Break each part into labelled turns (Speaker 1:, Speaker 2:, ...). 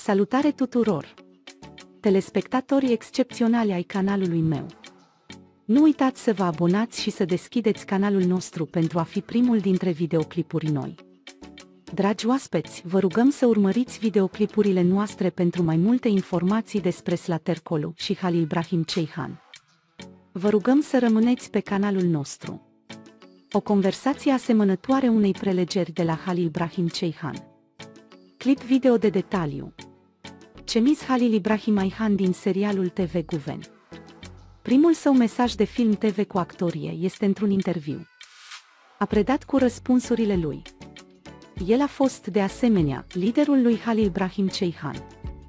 Speaker 1: Salutare tuturor! Telespectatorii excepționali ai canalului meu. Nu uitați să vă abonați și să deschideți canalul nostru pentru a fi primul dintre videoclipuri noi. Dragi oaspeți, vă rugăm să urmăriți videoclipurile noastre pentru mai multe informații despre Slater Kolu și Halil Brahim Ceyhan. Vă rugăm să rămâneți pe canalul nostru. O conversație asemănătoare unei prelegeri de la Halil Brahim Ceyhan. Clip video de detaliu. Cemiz Halil Ibrahim Ceyhan din serialul TV Guven. Primul său mesaj de film TV cu actorie este într-un interviu. A predat cu răspunsurile lui. El a fost, de asemenea, liderul lui Halil Ibrahim Ceyhan.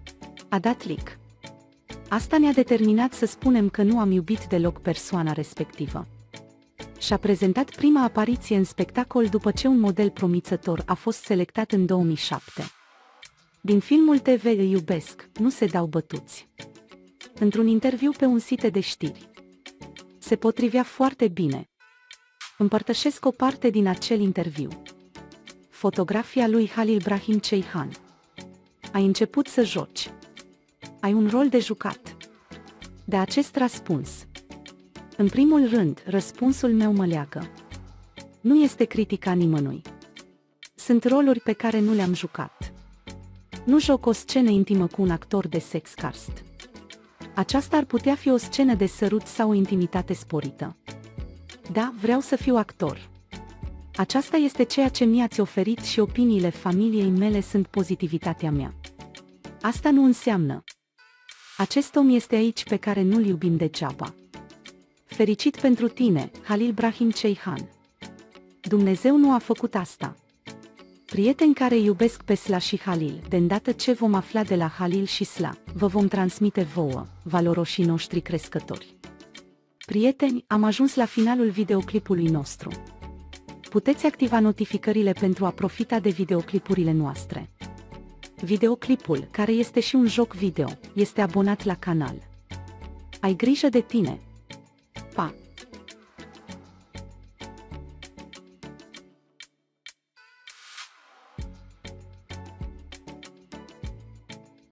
Speaker 1: A dat leak. Asta ne-a determinat să spunem că nu am iubit deloc persoana respectivă. Și-a prezentat prima apariție în spectacol după ce un model promițător a fost selectat în 2007. Din filmul TV Îi iubesc, nu se dau bătuți. Într-un interviu pe un site de știri. Se potrivea foarte bine. Împărtășesc o parte din acel interviu. Fotografia lui Halil Ibrahim Ceyhan. Ai început să joci. Ai un rol de jucat. De acest răspuns. În primul rând, răspunsul meu mă leagă. Nu este critica nimănui. Sunt roluri pe care nu le-am jucat. Nu joc o scenă intimă cu un actor de sex cast. Aceasta ar putea fi o scenă de sărut sau o intimitate sporită. Da, vreau să fiu actor. Aceasta este ceea ce mi-ați oferit și opiniile familiei mele sunt pozitivitatea mea. Asta nu înseamnă. Acest om este aici pe care nu-l iubim degeaba. Fericit pentru tine, Halil Ibrahim Ceyhan. Dumnezeu nu a făcut asta. Prieteni care iubesc pe Sla și Halil, de îndată ce vom afla de la Halil și Sla, vă vom transmite vouă, valoroșii noștri crescători. Prieteni, am ajuns la finalul videoclipului nostru. Puteți activa notificările pentru a profita de videoclipurile noastre. Videoclipul, care este și un joc video, este abonat la canal. Ai grijă de tine,